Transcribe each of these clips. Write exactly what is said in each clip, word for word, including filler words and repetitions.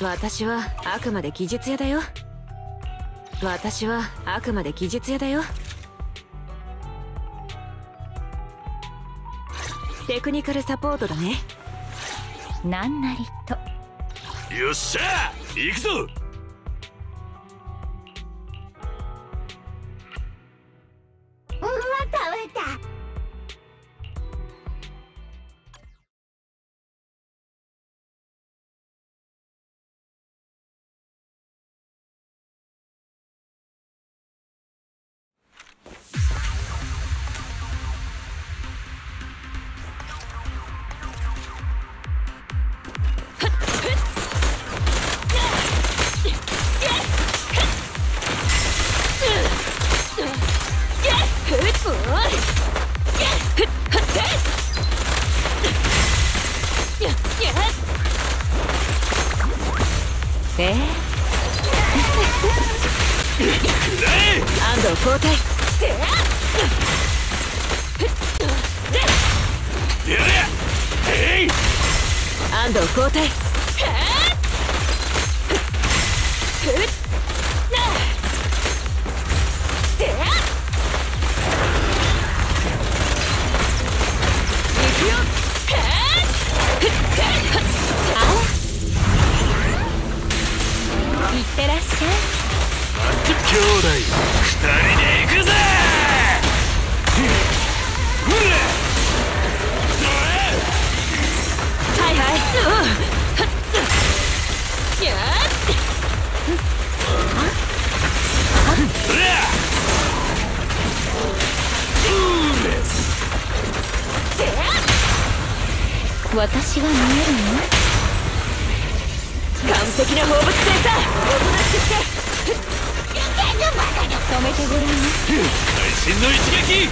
私はあくまで技術屋だよ。私はあくまで技術屋だよ。テクニカルサポートだね。 なんなりと。 よっしゃ行くぞ。 わたわた。 ええ安藤交代。安藤交代。 いってらっしゃい。 兄弟二人で行くぜ。 はいはい。や私が見えるの？ 完璧な放物線さ。おとなしくして止めてごらんな。 最新の一撃。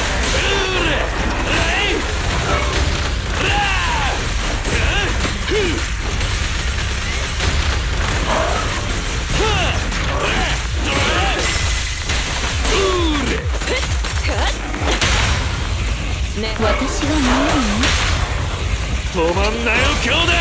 ね、 私が見えるの？ 止まんなよ兄弟。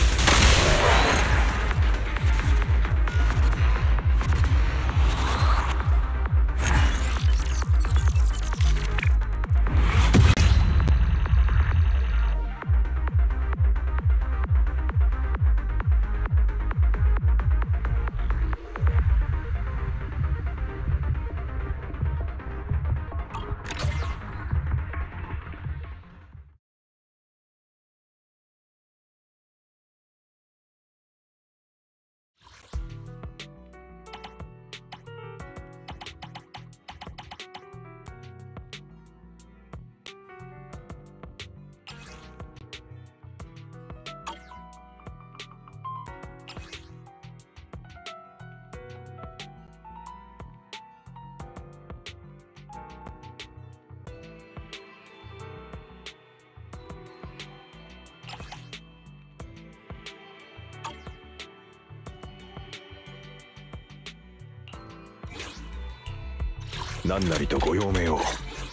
何なりとご用命を。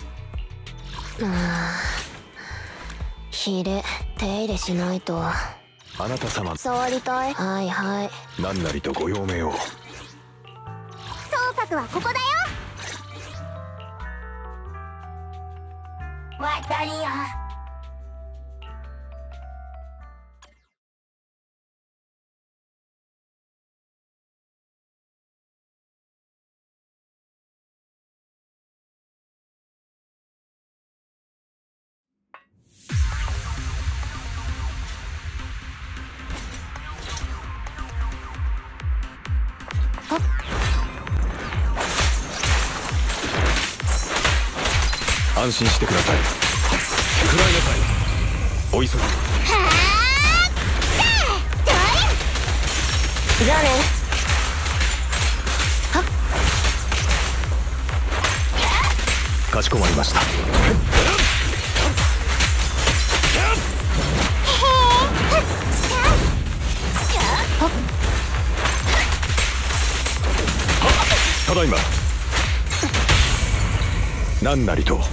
ひれ手入れしないと。 あなた様。 触りたい。はいはい。 何なりとご用命を。 総格はここだよ。渡りよ。 安心してください。食らいなさい。お急ぎ。 じゃあね。はっ。 かしこまりました。ただいま。何なりと。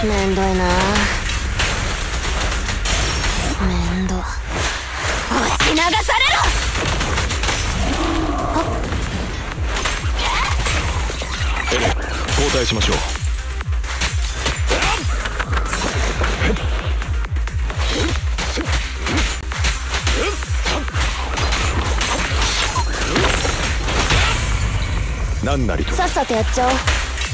めんどいな。めんど。押し流されろ。 エレン、交代しましょう。何なりと。 さっさとやっちゃおう。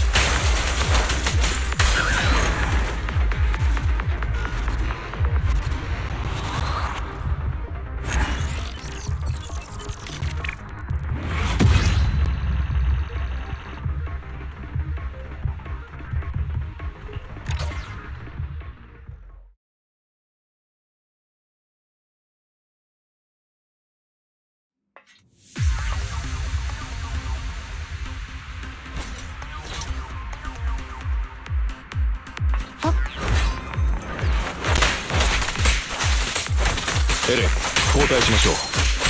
エレン、交代しましょう。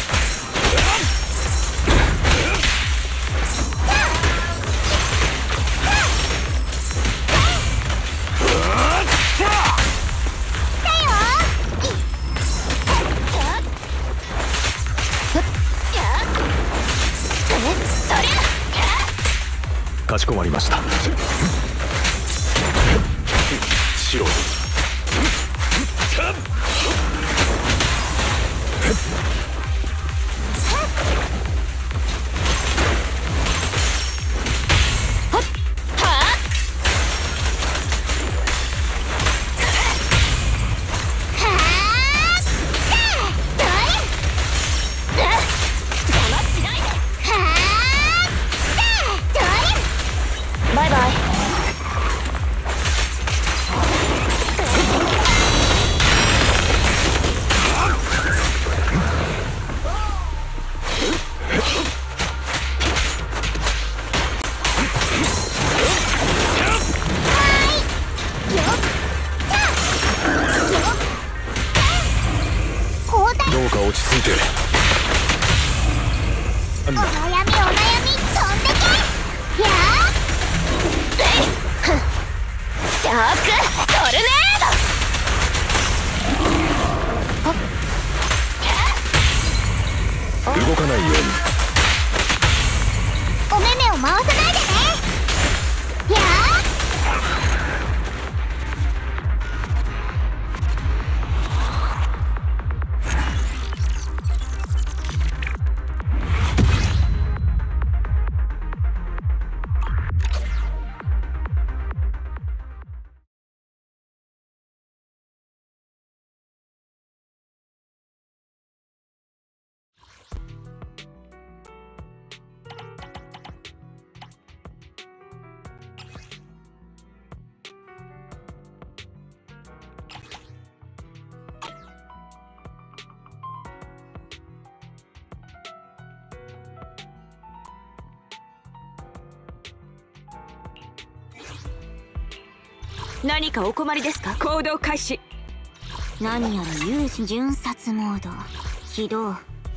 かしこまりました。白バイバイ。 どうか落ち着いて。 お悩みお悩み飛んでけ。やーシャークトルネード。 動かないように。 お目目を回さないでね。やー何かお困りですか？行動開始。 何やら有事巡察モード起動。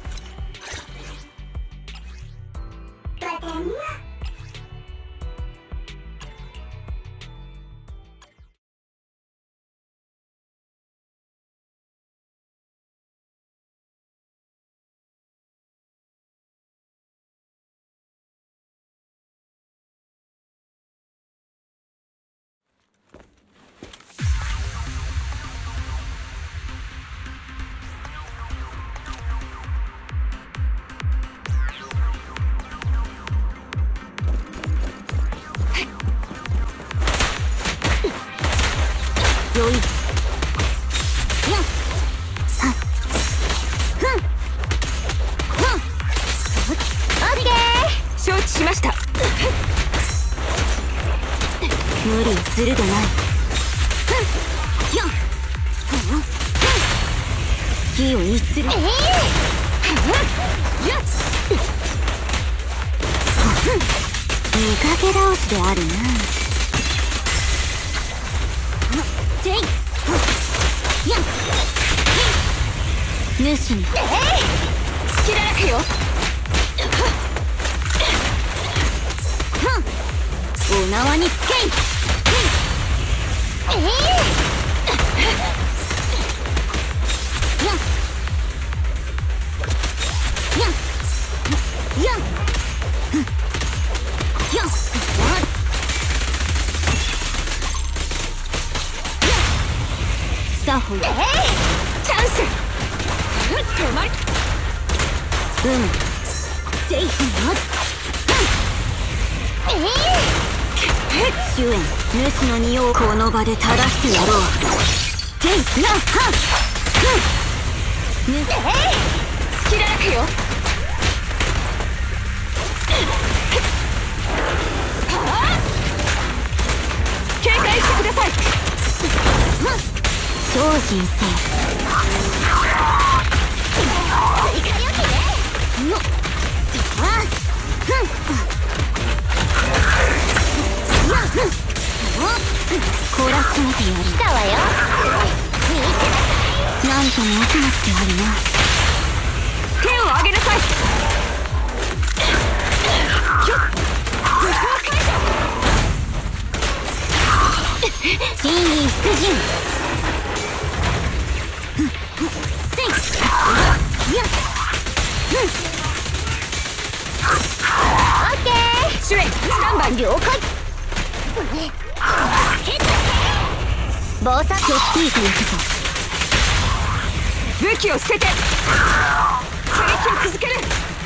よい。 承知しました。 無理をするでない。気を逸する。見かけ倒しであるな。主に隙だらけよ。 お縄につけい。 サホイ、チャンス。止まり。うん、セイフマッ主演、主の匂をこの場で垂らしてやろう。テイラハッぬ隙だらけよ。警戒してください。精進せ追加料金ね。よっあっ懲らしめてやる。来たわよ。なんとも遅なくてあるな。手を上げなさい。真意出陣。せいやっオッケー。シュレスタンバイ了解。暴殺を引いていくぞ。武器を捨てて射撃を続ける。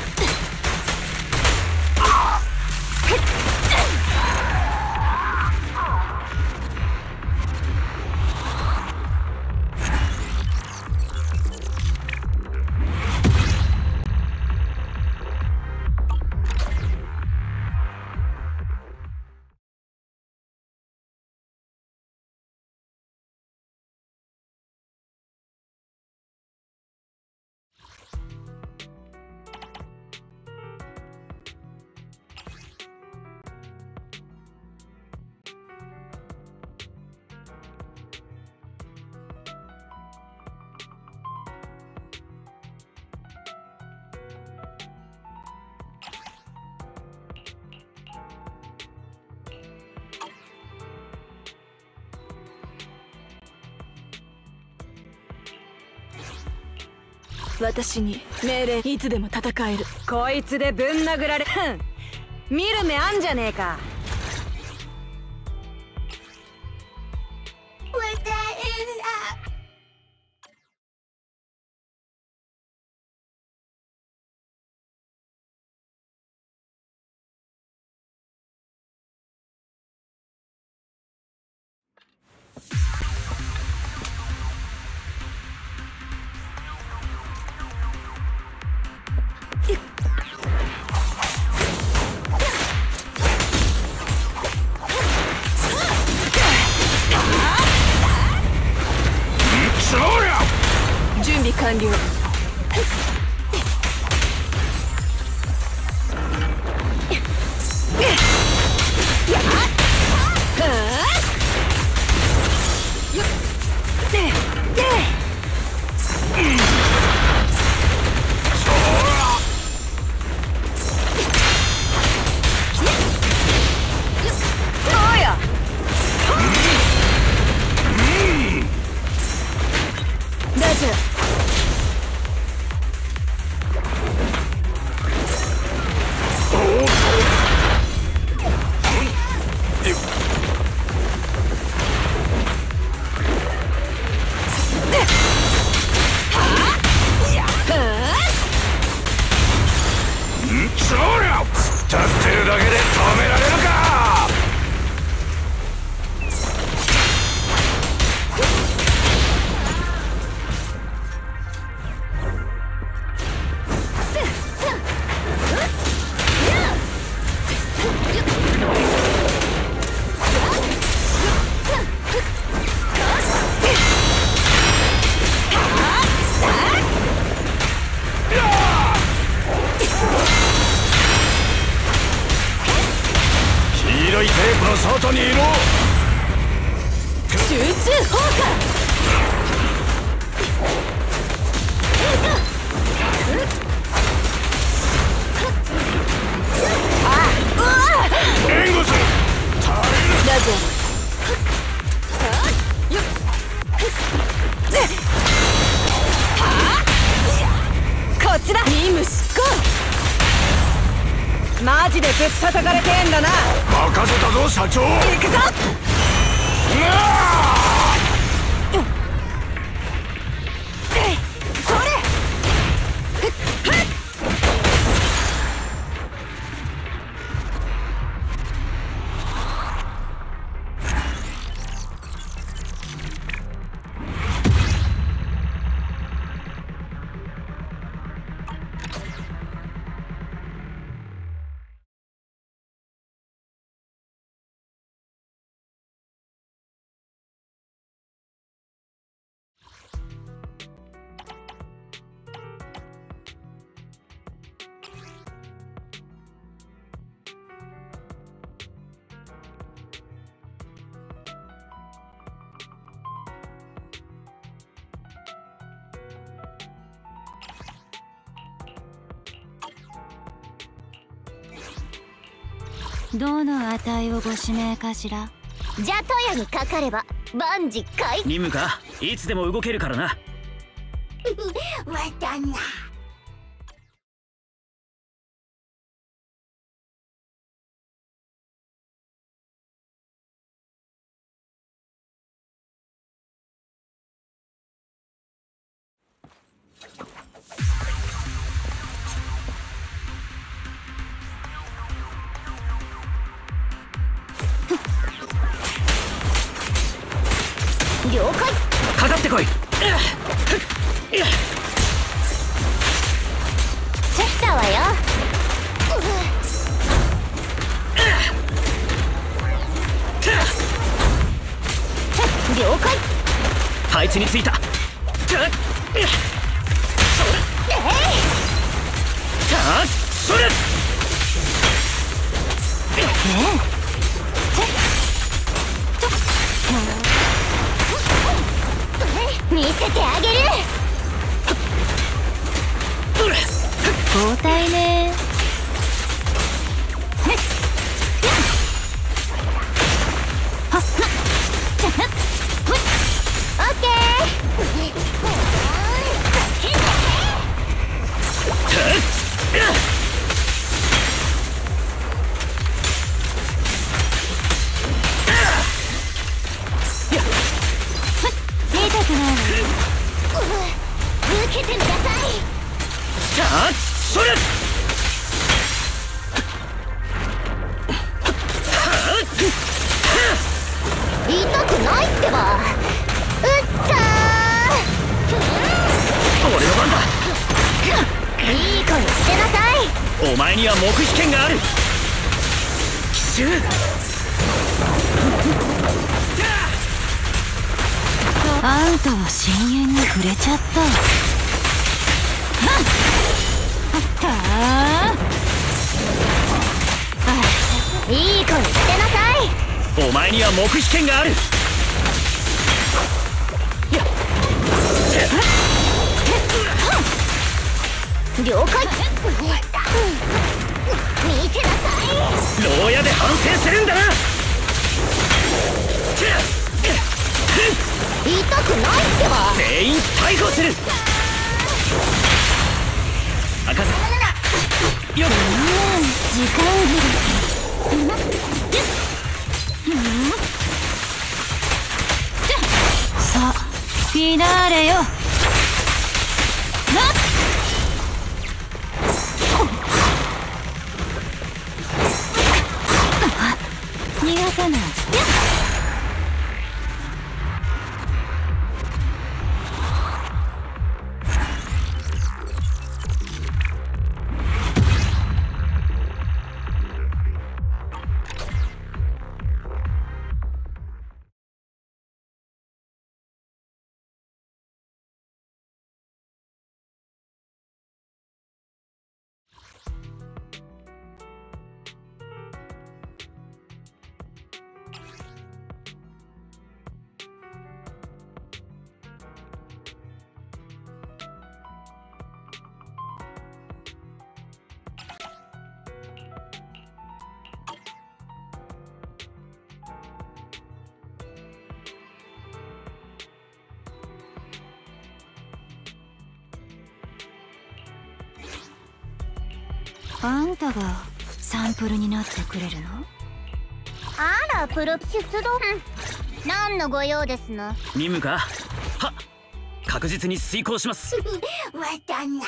私に命令いつでも戦える。 こいつでぶん殴られ見る目あんじゃねえか。 準備完了。 黄色いテープの外にいろ。 集中砲火。 援護する。 ラジャーマジでぶったたかれてえんだな。 任せたぞ社長。 行くぞ。 うわそれ。 どの値をご指名かしら。 じゃとやにかかれば万事解。 任務か、いつでも動けるからな。 わだな。了解。 かかってこい。 来たわよ。了解。 配置についた。それ。 見せてあげる。 交代ね。 オッケ見たくないわ。 受けてください。 それ。 痛くないってば。うっさ俺の番だ。 ー。いい子にしてなさい。 お前には黙秘権がある。奇襲。 あんたは深淵に触れちゃった。はあ、 いい子にしてなさい。 お前には黙秘権がある。 了解。見てなさい。 牢屋で反省するんだな。 痛くないってば。 全員逮捕する。赤座よっ。 時間切れ。さあフィナーレよ。逃がさない。あんたがサンプルになってくれるの？ あらプロ出動。何のご用ですの？ 任務か？はっ、確実に遂行します。 わたな。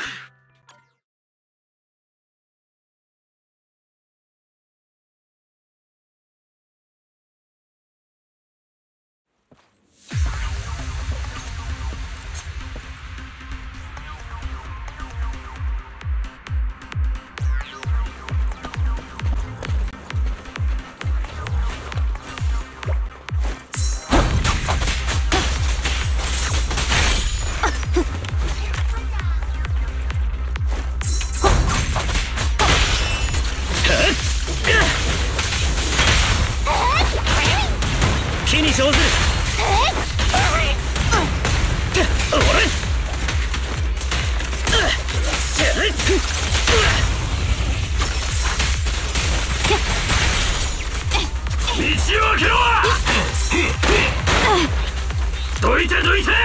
木に生ずる。道を開けろ。どいてどいて。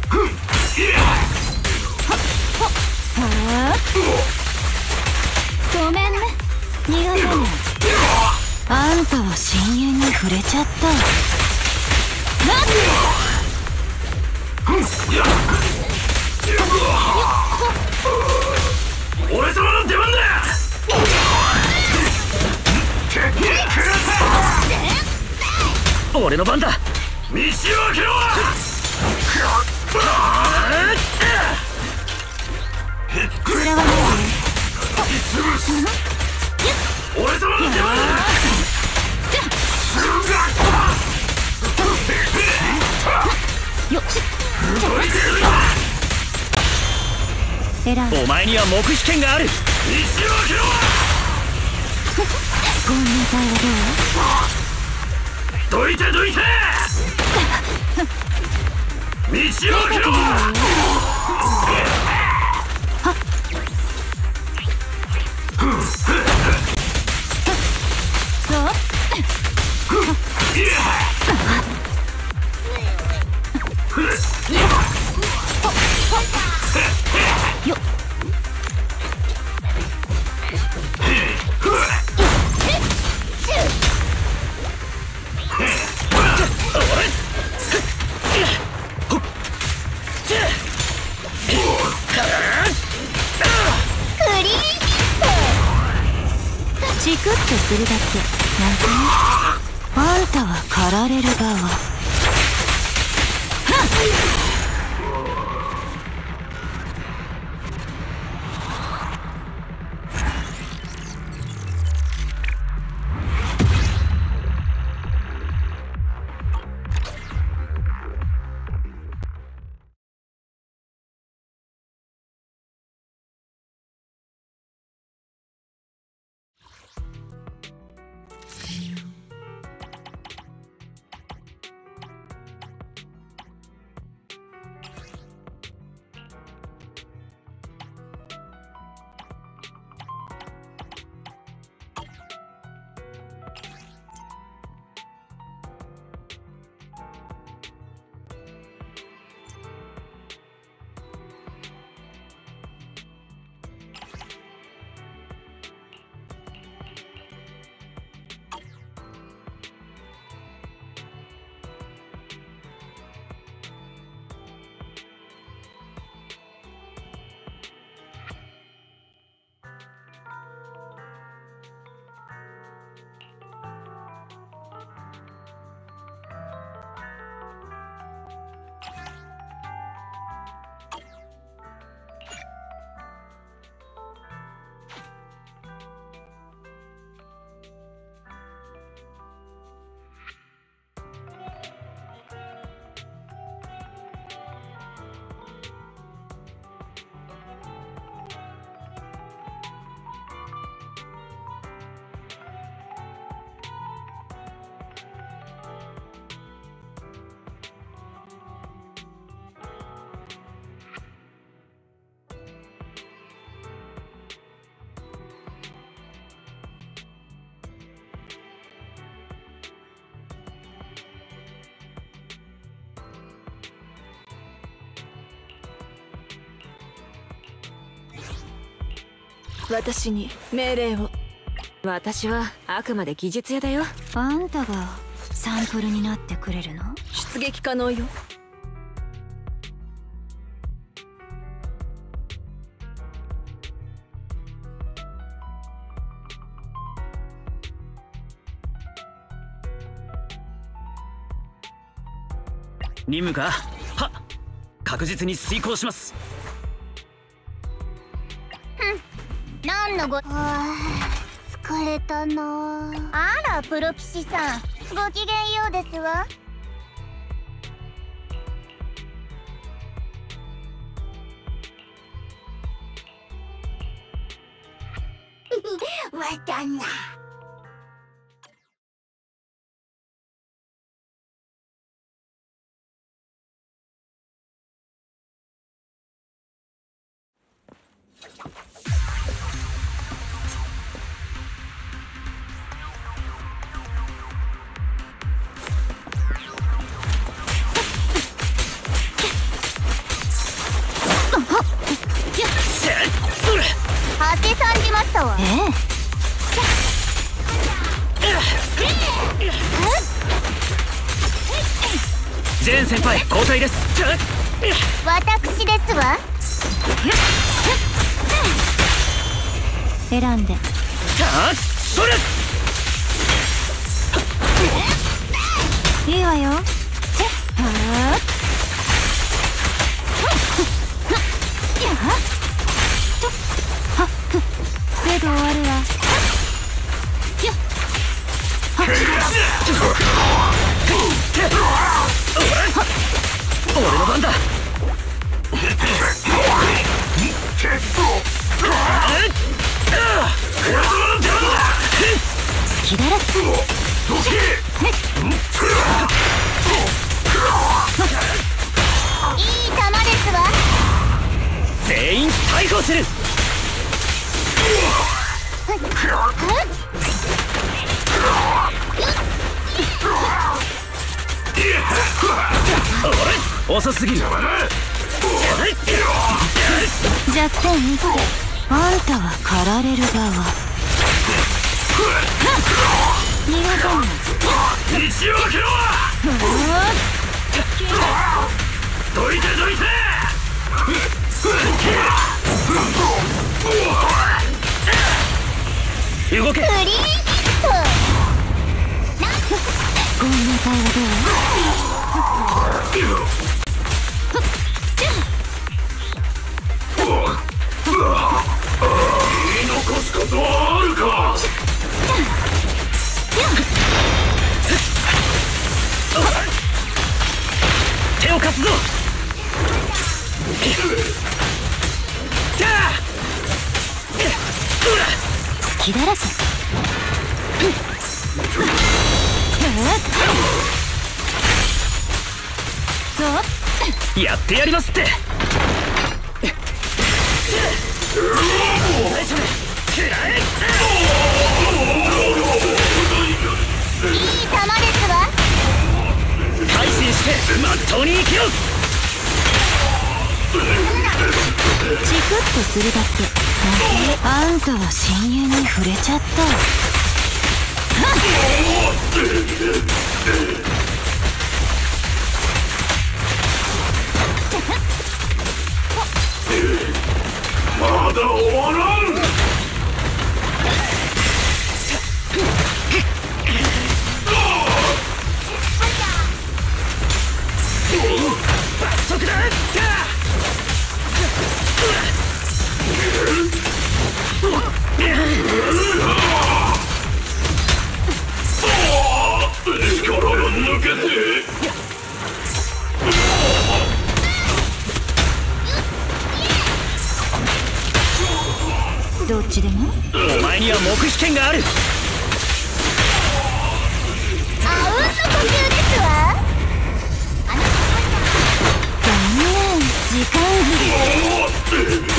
ごめんね、逃がさない。あんたは深淵に触れちゃった。 俺様の出番だ。俺の番だ。道を開けろ。 それはね、 俺様の出番だ。 よっ、偉い。 お前には黙秘権がある。道を開けろ。 こんな対話どう？どいてどいて。道を開けろ。 よっ、チクッとするだけなんてね。あんたは狩られる側。 私に命令を。 私はあくまで技術屋だよ。 あんたがサンプルになってくれるの？ 出撃可能よ。 任務か。はっ、確実に遂行します。 何のごあー疲れたな。あらプロ騎士さん、ごきげんようですわ。わかんな。はけさんじましたわ。ええ、ジェーン先輩交代です。 私ですわ。 選んで。 あっ、それいいわよ。すぐ終わるわ。 俺の番だ。 好きだらけ。 いい球ですわ。 全員逮捕する。遅すぎる。 弱点見つけ。あんたは狩られる側。逃がさない。 道を開けろ。どいてどいて。 動け。 フリーヒット。 こんな会話どう？ 言い残すことはあるか。 手を貸すぞ。 好きだらけ。 やってやりますって。 いい球ですわ。 改心してまっとうに生きろ。 チクッとするだけ。あんたは親友に触れちゃった。 まだ終わらん。 罰則だ。 力が抜けて。 どっちでも。 お前には黙秘権がある。 あうんの呼吸ですわ。 残念、時間切れ。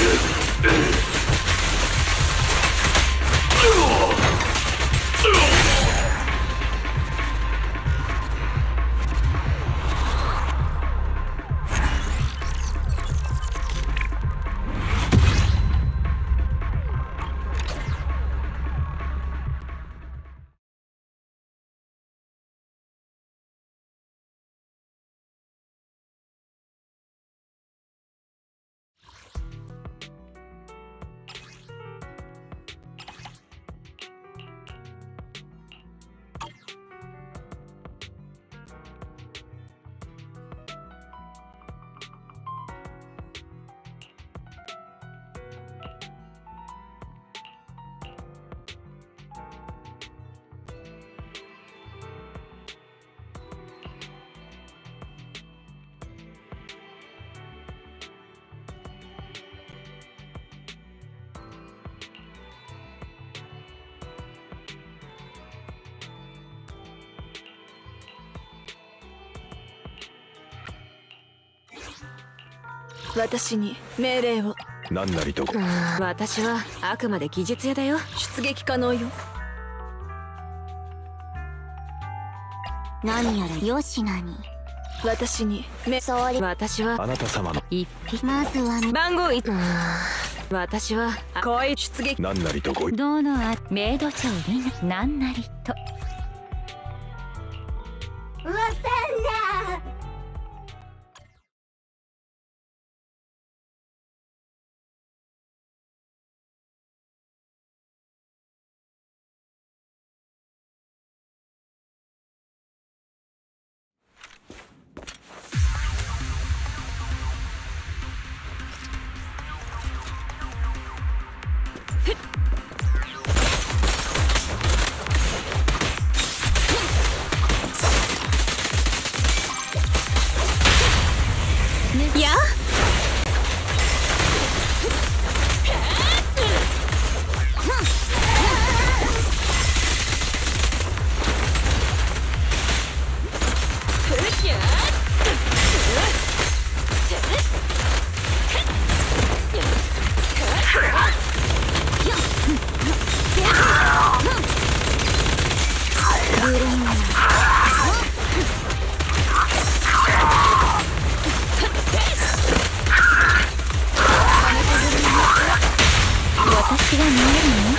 私に命令を。 何なりとご。 私はあくまで技術屋だよ。 出撃可能よ。 何やらよしなに。 私にめ総理、 私はあなた様の一匹。 まずは番号い私は来い。出撃。 何なりとご。 どのあメイド長リナなんなりと。 うわさんだ。 や私が見えるの？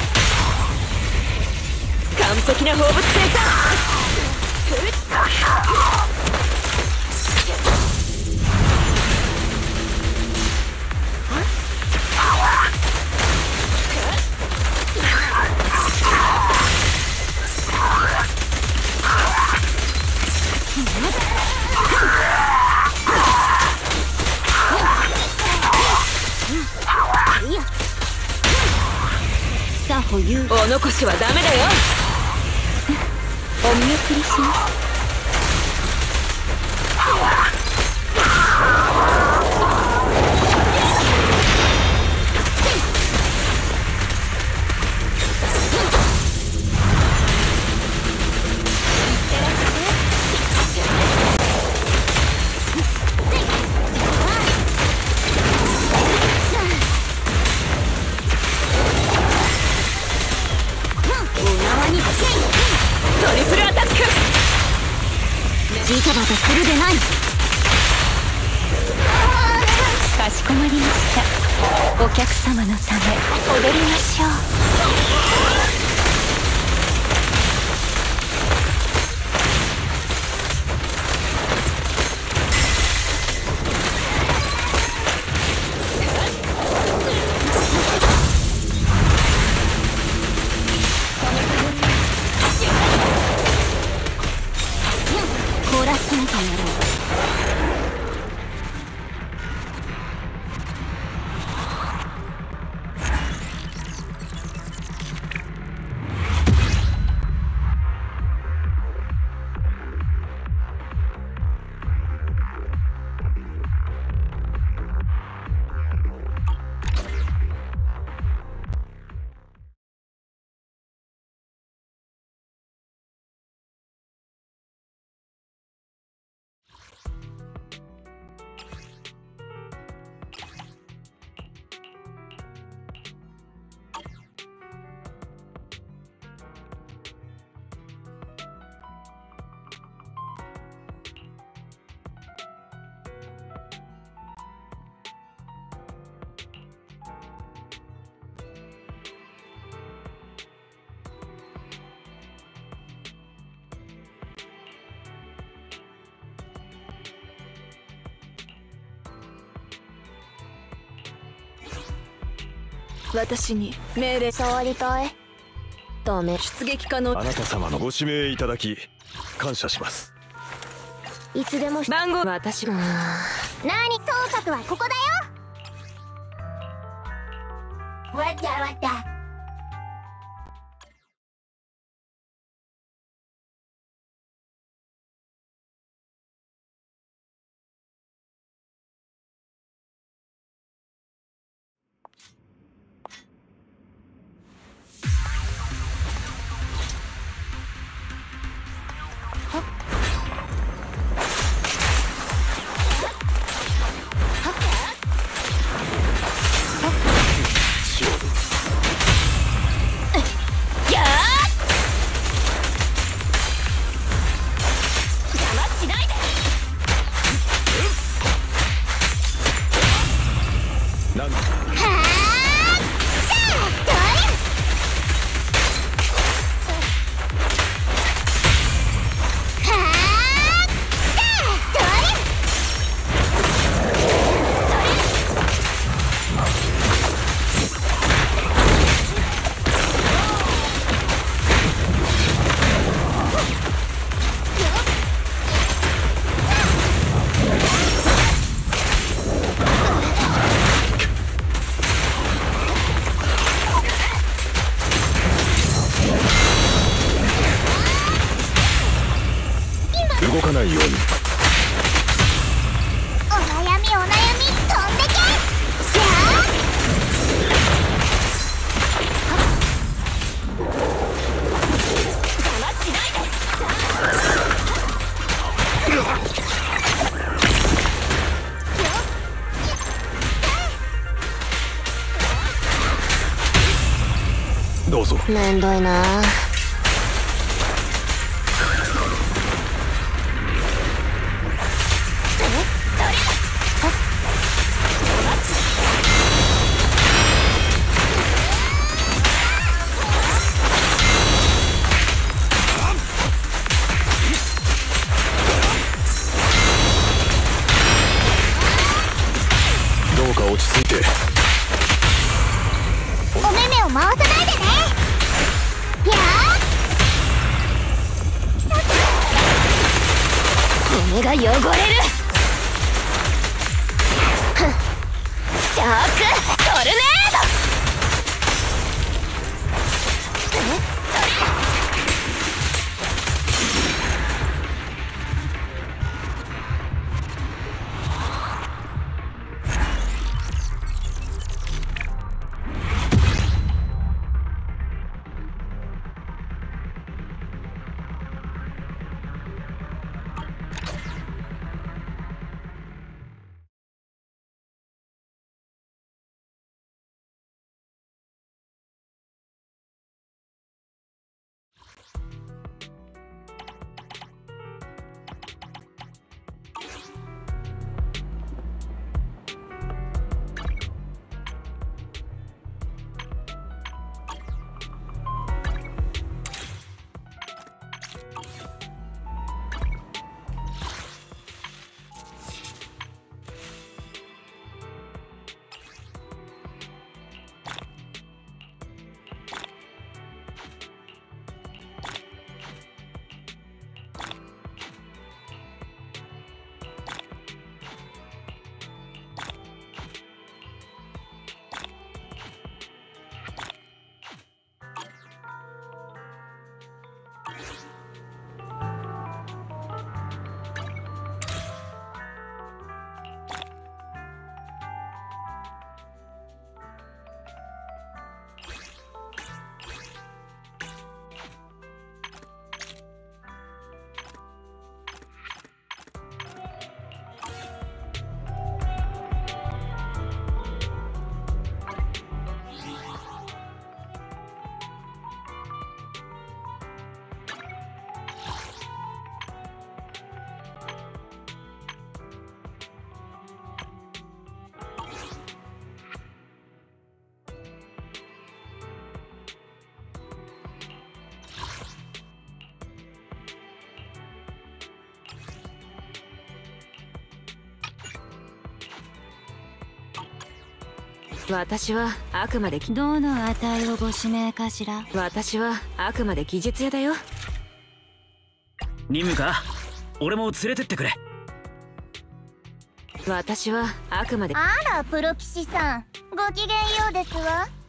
完璧な放物線さ。 さあ保有お残しはダメだよ。 お見送りします。 トリプルアタック。 ジタバタするでない。かしこまりました。お客様のため踊りましょう。凍らせなきゃやろう。 私に命令。 総理隊ダメ。 出撃可能。 あなた様のご指名いただき感謝します。 いつでも。 番号。 私も何総策はここだよ。わったわった。 動かないように。 お悩みお悩み飛んでけ。じゃあ邪魔しないで。 どうぞ。 めんどいな。 どうか落ち着いて。 お目目を回さないでね。やあゴミが汚れる。ふん、ショックトルネード。 私はあくまでどの値をご指名かしら。 私はあくまで技術屋だよ。 任務か。俺も連れてってくれ。 私はあくまで。 あらプロ騎士さん、ごきげんようですわ。